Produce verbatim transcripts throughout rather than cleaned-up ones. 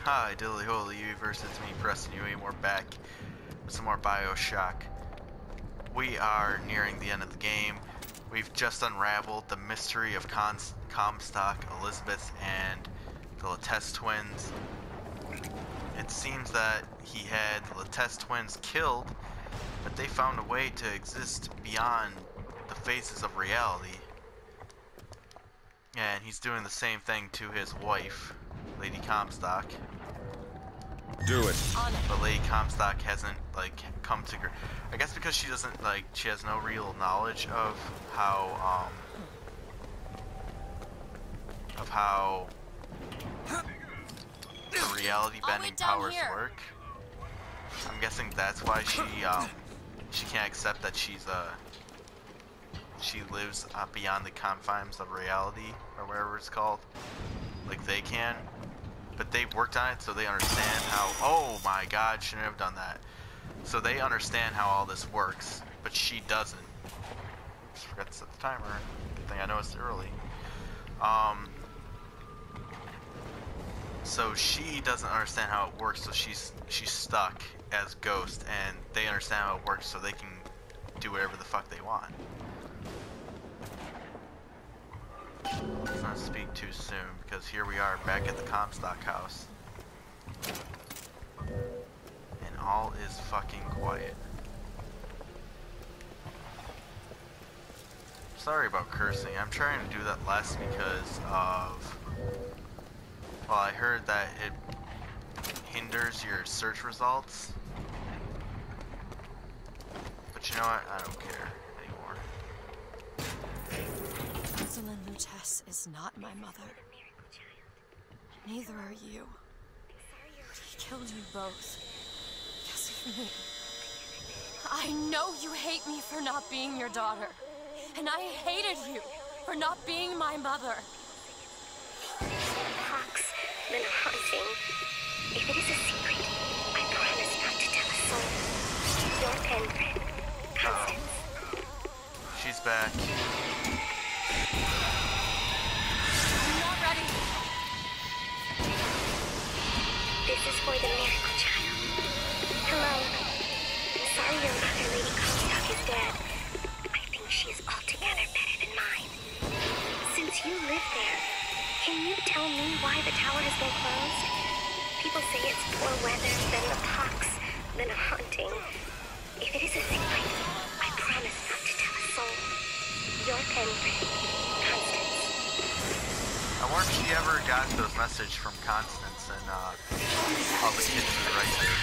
Hi, Dilly Holy Universe, it's me, Preston U A, and we're back with some more Bioshock. We are nearing the end of the game. We've just unraveled the mystery of Cons Comstock, Elizabeth, and the Latesse twins. It seems that he had the Latesse twins killed, but they found a way to exist beyond the phases of reality. And he's doing the same thing to his wife, Lady Comstock. Do it. But Lady Comstock hasn't, like, come to her. I guess because she doesn't, like, she has no real knowledge of how, um, of how the reality bending powers work. I'm guessing that's why she, um, she can't accept that she's, uh, she lives uh, beyond the confines of reality, or whatever it's called, like they can. But they worked on it, so they understand how. Oh my God! Shouldn't have done that. So they understand how all this works, but she doesn't. Just forgot to set the timer. Good thing I noticed early. Um. So she doesn't understand how it works, so she's she's stuck as Ghost, and they understand how it works, so they can do whatever the fuck they want. Let's not speak too soon, because here we are back at the Comstock house. And all is fucking quiet. Sorry about cursing. I'm trying to do that less because of... Well, I heard that it hinders your search results. But you know what? I don't care anymore. Rosalind Latesse is not my mother. Neither are you. But he killed you both. Because of me. I know you hate me for not being your daughter. And I hated you for not being my mother. Hawks, then a haunting. If it is a secret, I promise not to tell a soul. Your pen friend, Constance. She's back. I'm not ready. This is for the miracle child. Hello. I'm sorry your mother, Lady Comstock, is dead. I think she is altogether better than mine. Since you live there, can you tell me why the tower has been closed? People say it's poor weather, then the pox, then a haunting. If it is a secret, I promise not to tell a soul. Your pen friend, Constance. I wonder if she ever got those messages from Constance and uh, all the kids were right there.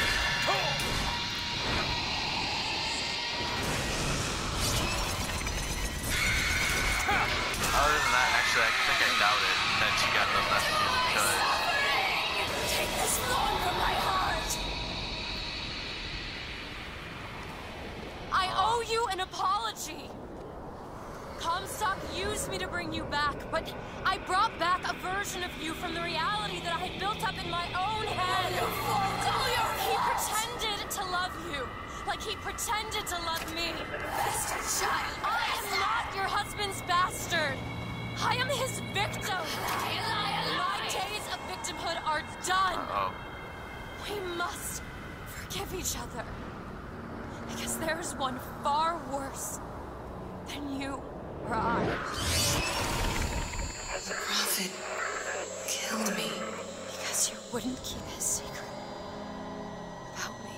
Other than that, actually, I think I doubt it that she got those messages because... Take this thorn from my heart. I owe you an apology. Comstock used me to bring you back, but I brought back a version of you from the reality that I had built up in my own head. He pretended to love you, like he pretended to love me. Bastard child! I am not your husband's bastard. I am his victim. My days of victimhood are done. Uh-oh. We must forgive each other, because there is one far worse than you or I. The prophet killed me. Because you wouldn't keep his secret about me.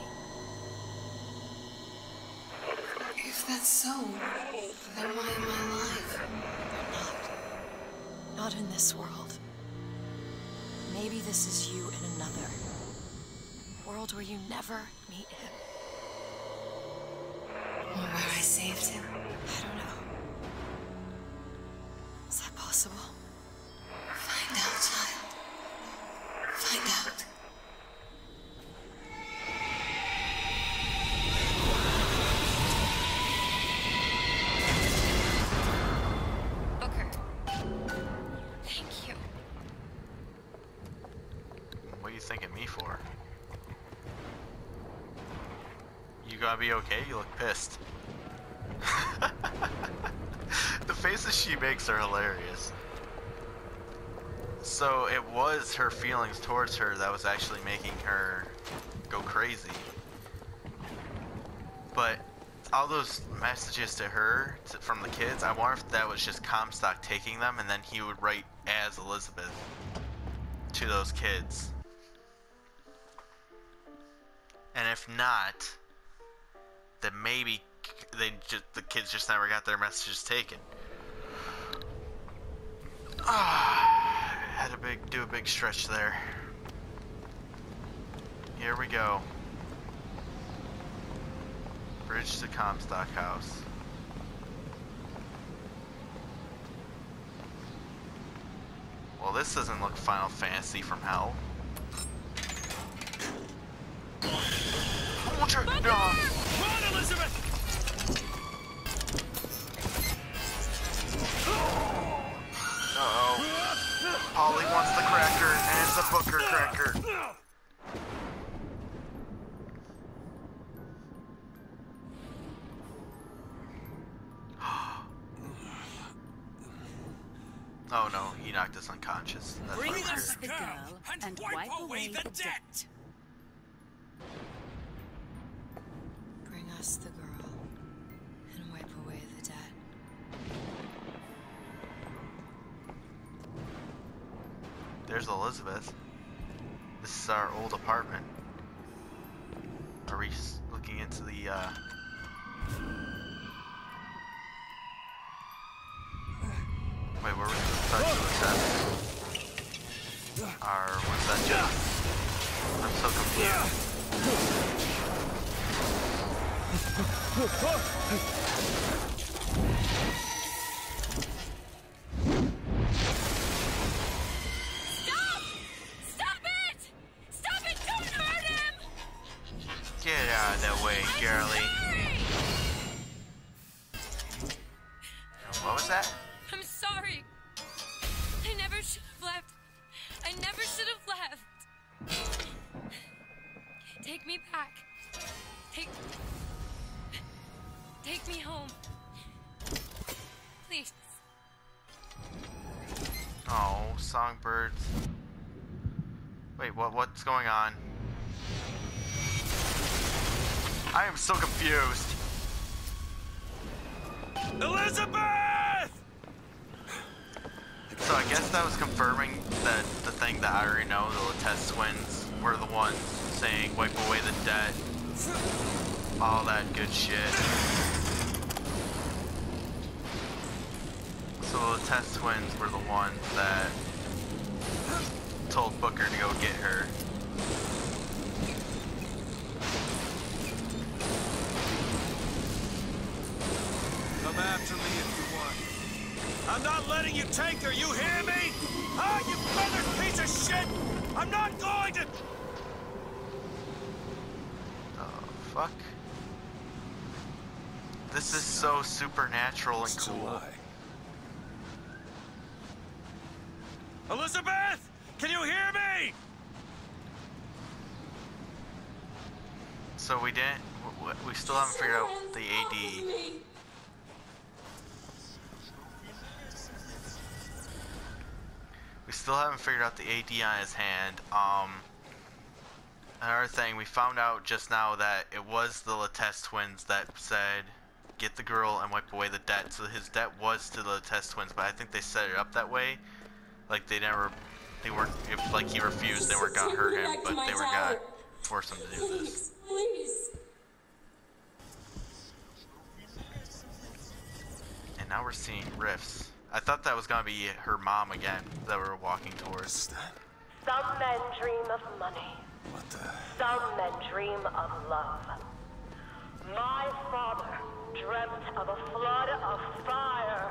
If that's so, then why am I alive? Not. Not in this world. Maybe this is you in another. World where you never meet him. Or where I saved him. I don't know. Is that possible? Find out, child. Find out. Booker. Thank you. What are you thinking me for? You gotta be okay? You look pissed. The faces she makes are hilarious. So it was her feelings towards her that was actually making her go crazy. But all those messages to her to, from the kids, I wonder if that was just Comstock taking them and then he would write as Elizabeth to those kids. And if not, then maybe they just the kids just never got their messages taken. Ah, had a big do a big stretch there. Here we go. Bridge to Comstock House. Well, this doesn't look Final Fantasy from hell. Hold your no. Run, Elizabeth! Uh-oh. Polly wants the cracker, and it's a Booker cracker. Oh no, he knocked us unconscious. That's Bring not us weird. the girl and wipe away the debt. Bring us the girl and wipe away the debt. There's Elizabeth. This is our old apartment. Are we s- looking into the, uh... Wait, where were we supposed to access? Or was that just... I'm so confused. Stop! Stop it! Stop it! Don't hurt him! Get out of that way, girlie. What was that? I'm sorry. I never should have left. I never should have left. Take me back. Take... Take me home. Please. Oh, songbirds. Wait, what? What's going on? I am so confused. Elizabeth! So I guess that was confirming that the thing that I already know, the Latest twins were the ones saying wipe away the debt. All that good shit. So the Latest twins were the ones that told Booker to go get her. Come after me if you want. I'm not letting you take her, you hear me? Ah, you feathered piece of shit! I'm not going to... Oh, fuck. This is so supernatural and It's a cool. lie. Elizabeth! Can you hear me? So we didn't, w- w- we still haven't figured out the A D. We still haven't figured out the A D on his hand. Um, another thing, we found out just now that it was the Latest twins that said, get the girl and wipe away the debt. So his debt was to the Latest twins, but I think they set it up that way. Like they never, they weren't, if like he refused, they weren't gonna hurt him, but they were gonna force him to do this. Please. And now we're seeing rifts. I thought that was gonna be her mom again that we were walking towards. Some men dream of money. What the... Some men dream of love. My father dreamt of a flood of fire.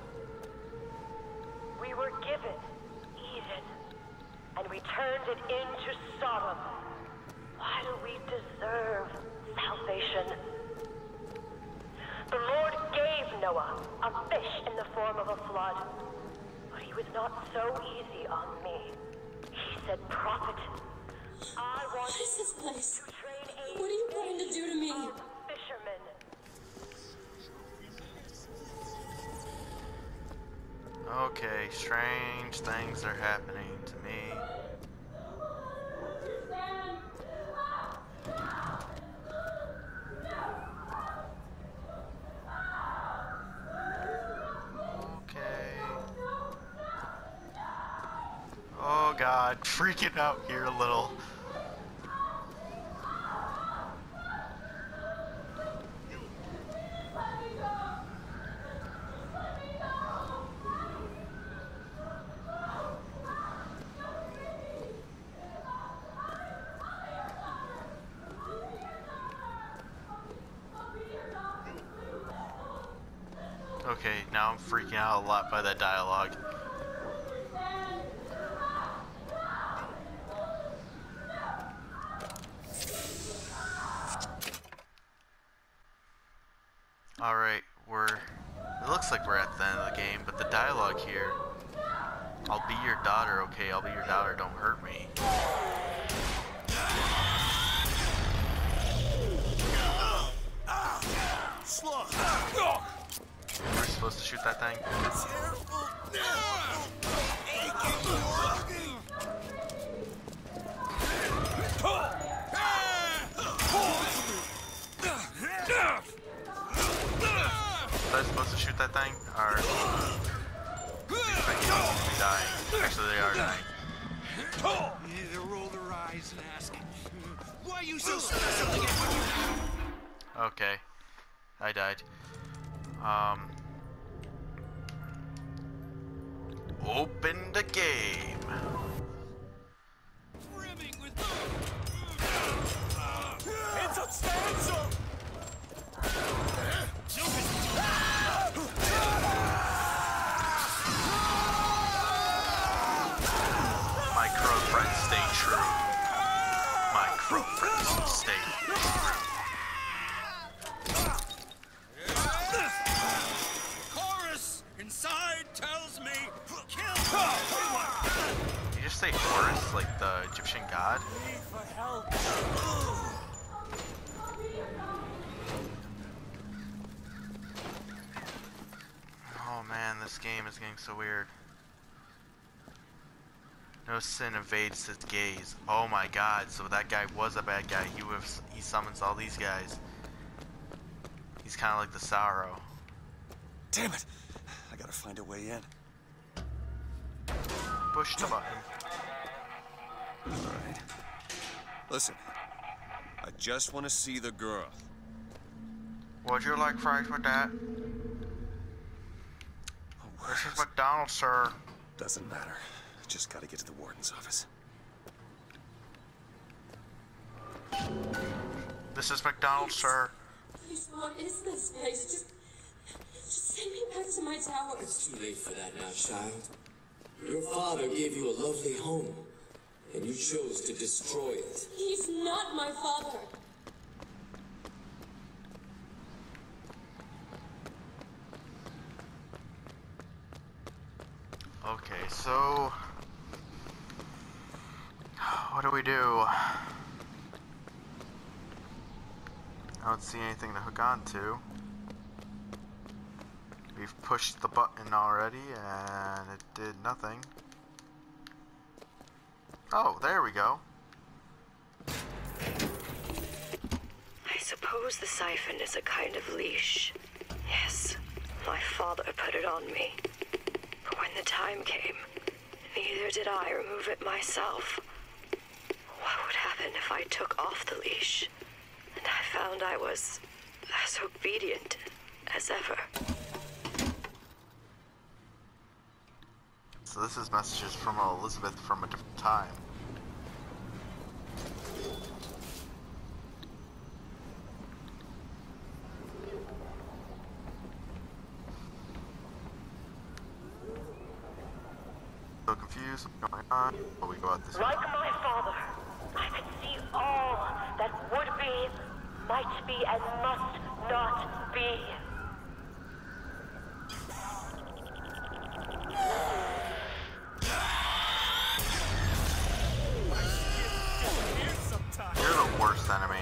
We were given Eden, and we turned it into Sodom. Why do we deserve salvation? The Lord gave Noah a fish in the form of a flood, but he was not so easy on me. He said, prophet, I want What is this place? to train a What are you planning to do to me? of fishermen. Okay, strange things are happening to me. Okay. Oh god, freaking out here a little. Okay, now I'm freaking out a lot by that dialogue. Alright, we're... It looks like we're at the end of the game, but the dialogue here... I'll be your daughter, okay? I'll be your daughter, don't hurt me. We're supposed to shoot that thing? Was I supposed to shoot that thing? Or... These things supposed to be dying. Actually, they are dying. They roll their eyes and ask, why are you so special to get what you have? Okay. I died. Um... Open the game. Brimming with... It's substantial! My crow friends stay true. My crow friends stay true. Chorus inside tells me, kill everyone! Did you just say Horus, like the Egyptian god? Need for help. Oh man, this game is getting so weird. No sin evades his gaze. Oh my god, so that guy was a bad guy. He was, he summons all these guys. He's kind of like the Sorrow. Damn it! I gotta find a way in. Push the button. Alright. Listen. I just want to see the girl. Would you like fries with that? This is McDonald's, sir. Doesn't matter. Just gotta get to the warden's office. This is McDonald's, sir. Please, what is this place? Just, just send me back to my tower. It's too late for that now, child. Your father gave you a lovely home, and you chose to destroy it. He's not my father. Okay, so... What do we do? I don't see anything to hook on to. We've pushed the button already, and it did nothing. Oh, there we go. I suppose the siphon is a kind of leash. Yes, my father put it on me. But when the time came, neither did I remove it myself. What would happen if I took off the leash, and I found I was as obedient as ever? So this is messages from Elizabeth from a different time. So confused, what's going on? Oh, we go out this way. Like my father, I could see all that would be, might be, and must not be. You're the worst enemy.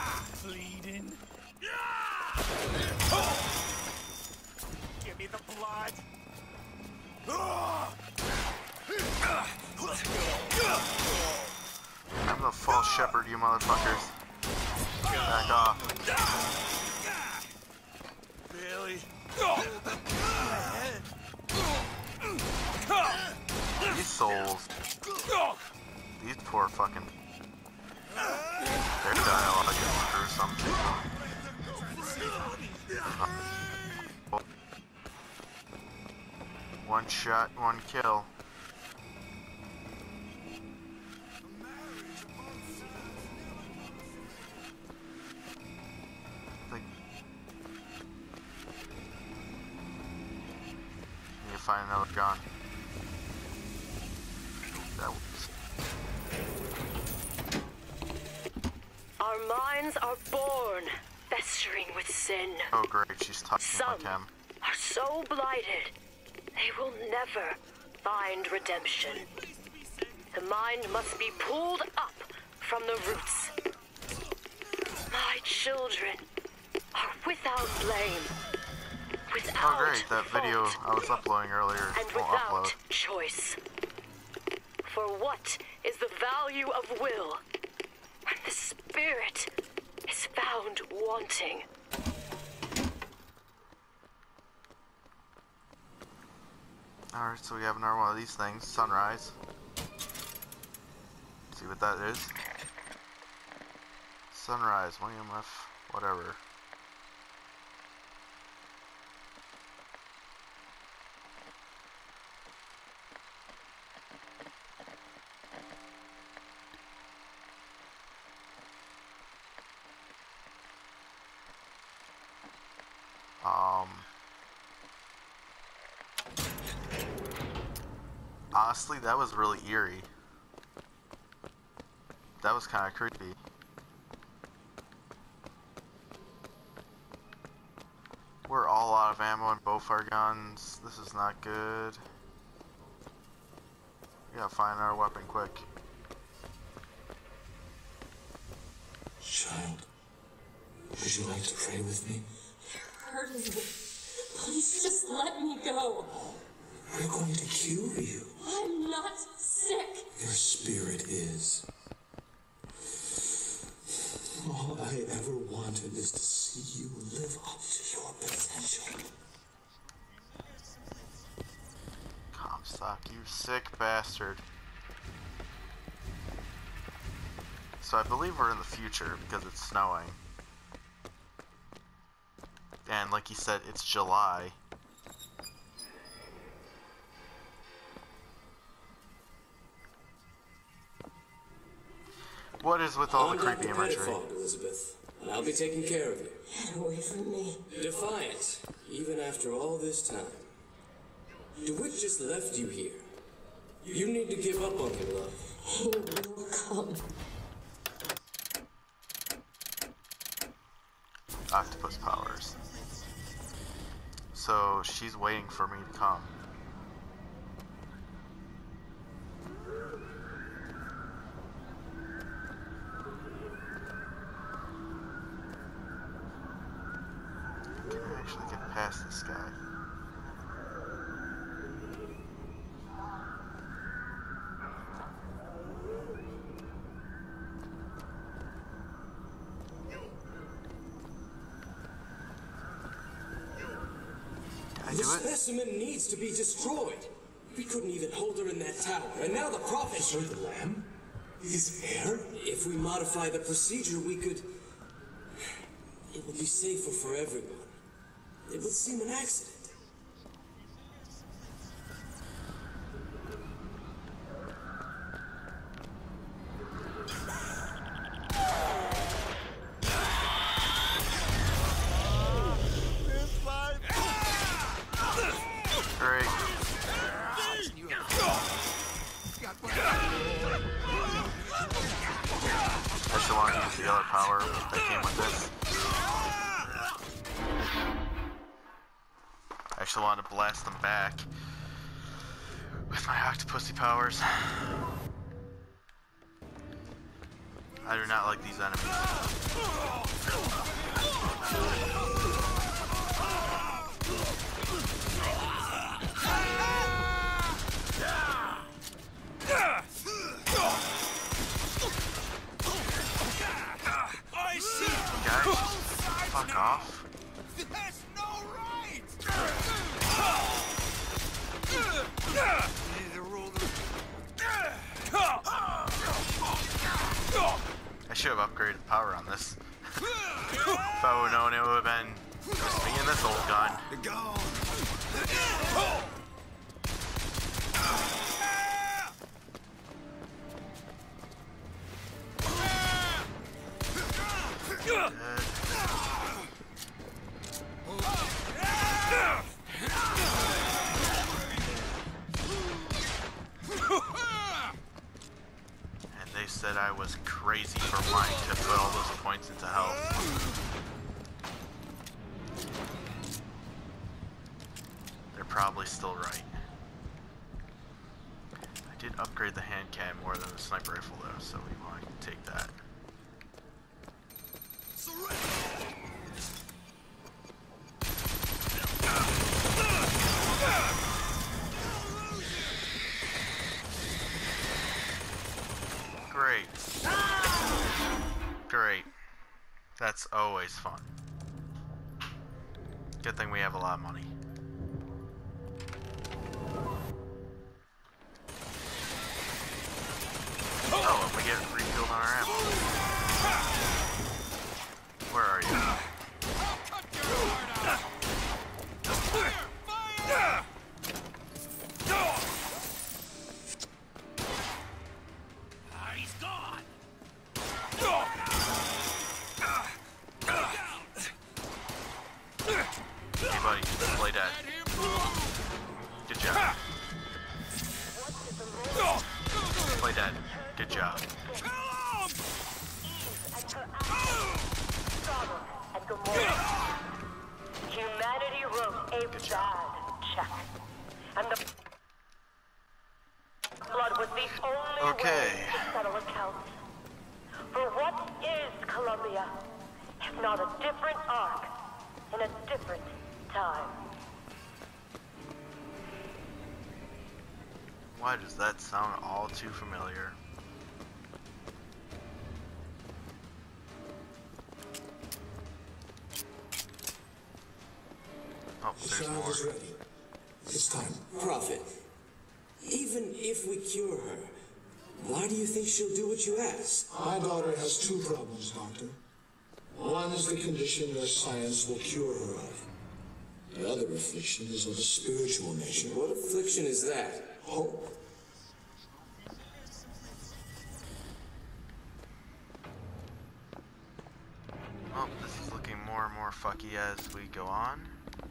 Bleeding. Give me the blood. I'm the false shepherd, you motherfuckers. Back off. Really? These souls. These poor fucking... Their dialogue is gruesome. One shot, one kill. Like, need to find another gun. That was... Our minds are born, festering with sin. Oh great, she's touching Some like him. are so blighted, they will never find redemption. The mind must be pulled up from the roots. My children are without blame, without Oh great, that fault, video I was uploading earlier and won't without upload. choice. For what is the value of will when the spirit is found wanting? Alright, so we have another one of these things, sunrise. See what that is? Sunrise, one E M F, whatever. Um, honestly, that was really eerie. That was kind of creepy. We're all out of ammo in both our guns. This is not good. We gotta find our weapon quick. Child, would you like to pray with me? Hurting me. Please just let me go. We're going to cure you. I'm not sick. Your spirit is. All I ever wanted is to see you live up to your potential. Comstock, you sick bastard. So I believe we're in the future because it's snowing. And like you said, it's July. What is with all the I'm creepy Doctor imagery? Pettifog, Elizabeth, and I'll be taking care of you. Get away from me. Defiant, even after all this time. DeWitt just left you here. You need to give up on your love. He will come. Octopus powers. So she's waiting for me to come. Can I actually get past this guy? Can I The do it? specimen needs to be destroyed. We couldn't even hold her in that tower, and now the prophet... Is her the lamb? His hair? If we modify the procedure, we could... It would be safer for everyone. It would seem an accident. Great. I still want to use the other power that came with this. I actually want to blast them back with my Octopussy powers. I do not like these enemies. should have upgraded the power on this. If I would have known it would have been just me and this old gun. Good. And they said I was crazy for wanting to put all those points into health. They're probably still right. I did upgrade the hand cannon more than the sniper rifle though, so we want to take that. Great. Great. That's always fun. Good thing we have a lot of money. Oh, and we get refilled on our ammo. Where are you? He's gone. Hey buddy, play dead. Good job. Play dead. Good job. Humanity wrote a bad check. And the blood was the only Okay. way to settle accounts. For what is Columbia, if not a different arc in a different time? Why does that sound all too familiar? Oh, The there's child more. is ready. It's time. Prophet, even if we cure her, why do you think she'll do what you ask? My daughter has two problems, Doctor. One is the condition your science will cure her of. The other affliction is of a spiritual nature. What affliction is that? Hope. Oh, this is looking more and more fucky as we go on.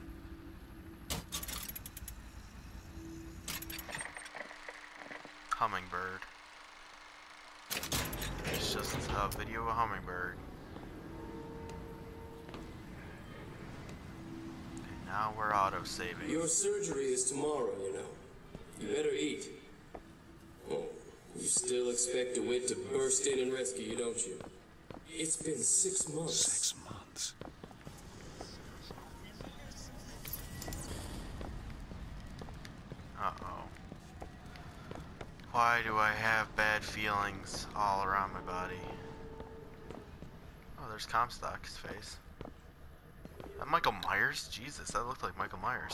Hummingbird. It's just a video of a hummingbird. And now we're auto-saving. Your surgery is tomorrow, you know. You better eat. Oh, you still expect DeWitt to burst in and rescue you, don't you? It's been six months. Six months. Uh-oh. Why do I have bad feelings all around my body? Oh, there's Comstock's face. That Michael Myers? Jesus, that looked like Michael Myers.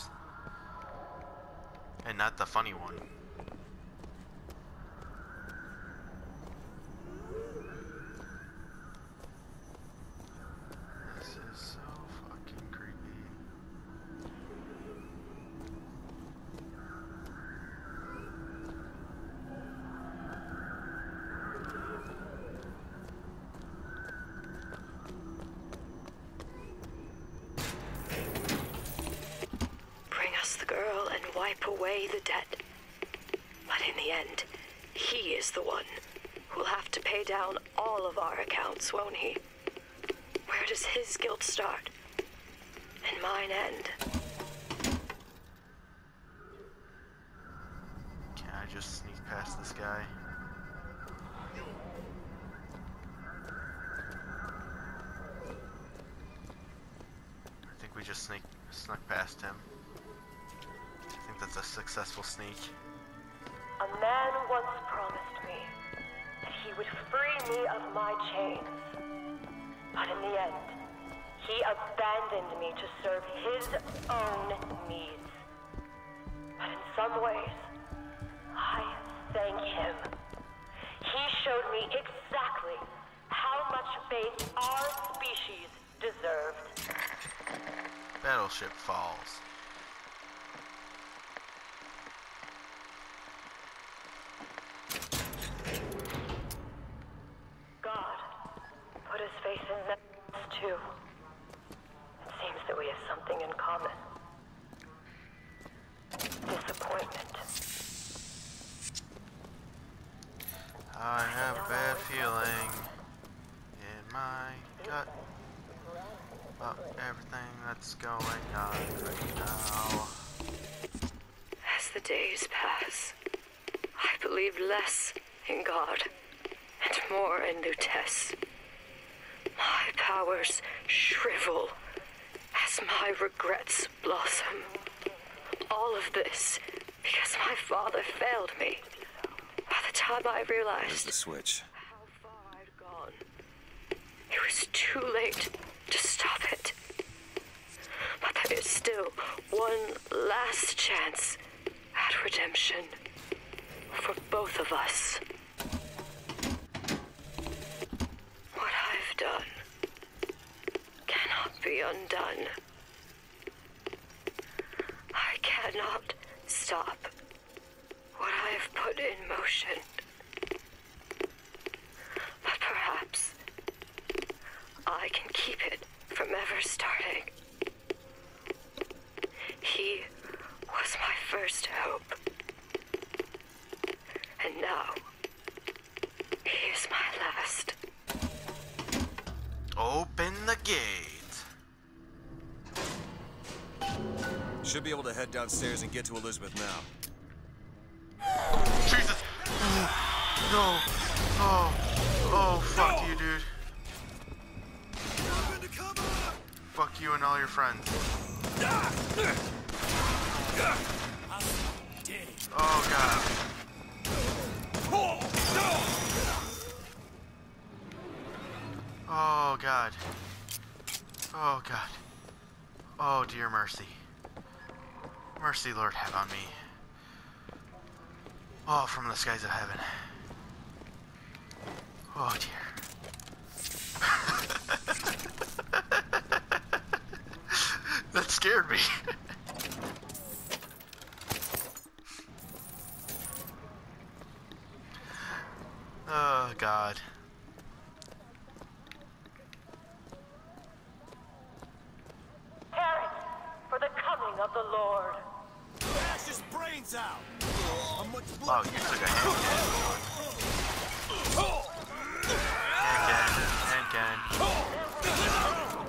And not the funny one. This is so fucking creepy. Bring us the girl and wipe away the debt. But in the end, he is the one who'll have to pay down all of our accounts, won't he? Where does his guilt start? And mine end? Can I just sneak past this guy? I think we just sneak snuck past him. I think that's a successful sneak. A man once promised me that he would free me of my chains. But in the end, he abandoned me to serve his own needs. But in some ways, I thank him. He showed me exactly how much fate our species deserved. Battleship falls. God put his face in us too. It seems that we have something in common. Disappointment. I have a bad feeling in my gut about everything that's going on right now. As the days pass, I believe less in God and more in Lutece. My powers shrivel as my regrets blossom. All of this because my father failed me. By the time I realized There's the switch. how far I'd gone, it was too late to stop it. But there is still one last chance at redemption for both of us. What I've done cannot be undone. I cannot stop what I have put in motion. But perhaps I can keep it from ever starting. He was my first hope. And now, he is my last. Open the gate. Should be able to head downstairs and get to Elizabeth now. Jesus! No! Oh! Oh, fuck you, dude. Fuck you and all your friends. Oh, God. Oh, God. Oh, God. Oh, dear mercy. Mercy, Lord, have on me. Oh, from the skies of heaven. Oh, dear. That scared me. Oh, God. Parent, for the coming of the Lord. Bash his brains out! How much Oh, you took a hand cannon. Hand cannon.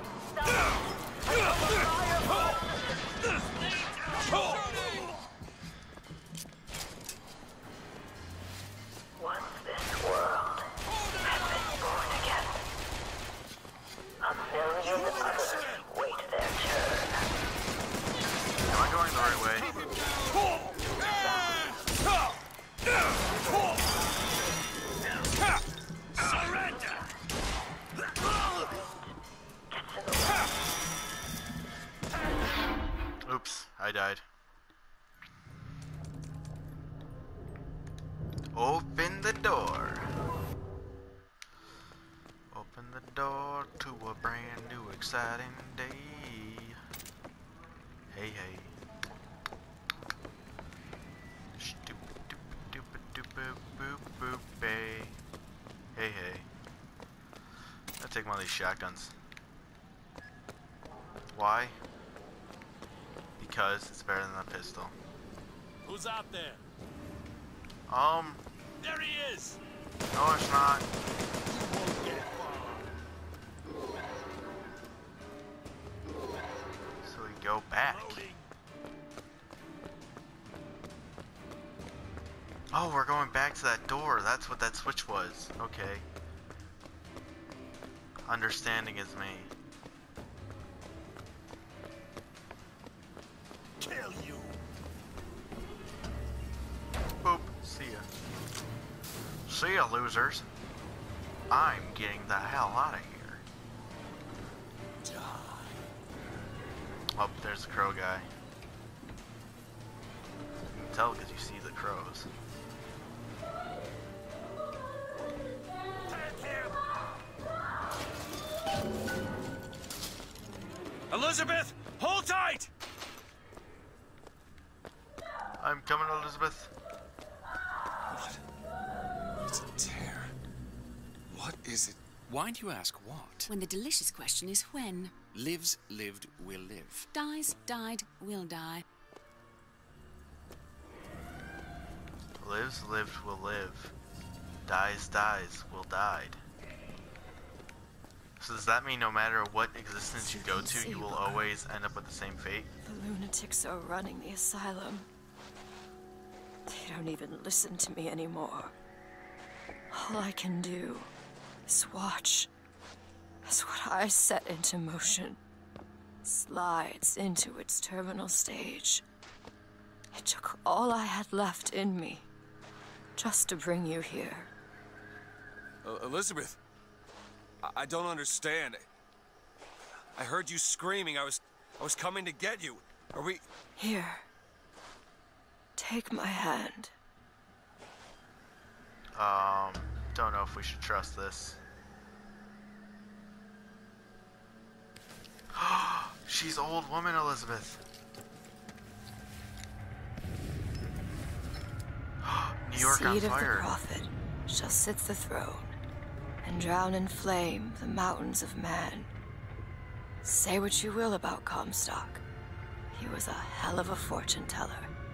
Once this world has been born again, a million others wait their turn. Am I going the right way? surrender! Oops, I died. Open the door. Open the door to a brand new exciting day. Hey, hey. Hey, hey. I'll take one of these shotguns. Why? Because it's better than a pistol. Who's out there? Um, There he is! no, it's not. So we go back. Oh, we're going back to that door. That's what that switch was. Okay. Understanding is me. Kill you! Boop. See ya. See ya, losers. I'm getting the hell out of here. Die. Oh, there's the crow guy. You can tell because you see the crows. Elizabeth, hold tight! I'm coming, Elizabeth. What? It's a tear. What is it? Why do you ask what? When the delicious question is when. Lives, lived, will live. Dies, died, will die. Lives, lived, will live. Dies, dies, will died. So does that mean no matter what existence you go to, you will always end up with the same fate? The lunatics are running the asylum. They don't even listen to me anymore. All I can do is watch as what I set into motion slides into its terminal stage. It took all I had left in me just to bring you here. Uh, Elizabeth, I, I don't understand. I heard you screaming. I was, I was coming to get you. Are we... Here. Take my hand. Um, don't know if we should trust this. She's old woman, Elizabeth. New York on Seed of fire. the prophet shall sit the throne and drown in flame the mountains of man. Say what you will about Comstock. He was a hell of a fortune teller.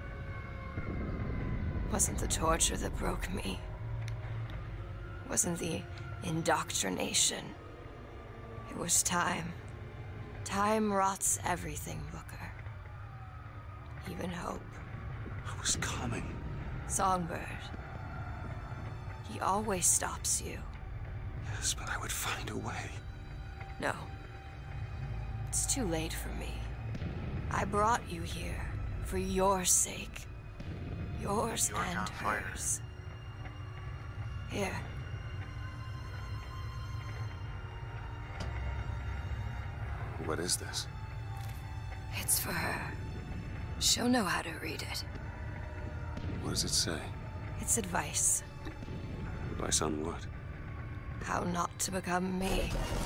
Wasn't the torture that broke me. Wasn't the indoctrination. It was time. Time rots everything, Booker. Even hope. I was coming. Songbird. He always stops you. Yes, but I would find a way. No. It's too late for me. I brought you here for your sake. Yours New York and on fire. hers. Here. What is this? It's for her. She'll know how to read it. What does it say? It's advice. Advice on what? How not to become me.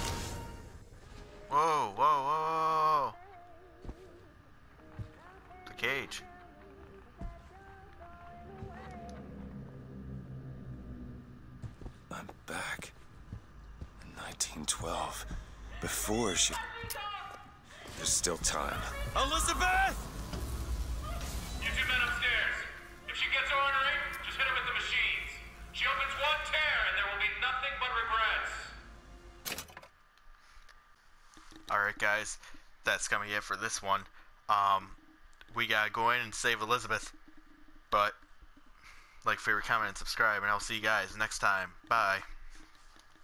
Whoa, whoa, whoa, whoa. The cage. I'm back. In nineteen twelve. Before she... There's still time. Elizabeth! You two men upstairs. If she gets ornery, just hit her with the machines. She opens one tear and there will be nothing but regrets. Alright guys, that's gonna be it for this one. Um, we gotta go in and save Elizabeth. But, like, favorite, comment, and subscribe, and I'll see you guys next time. Bye.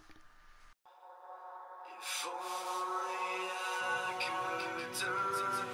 If only I could turn